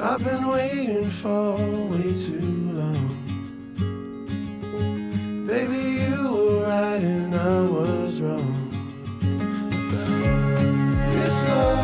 I've been waiting for way too long. Baby, you were right and I was wrong about this love.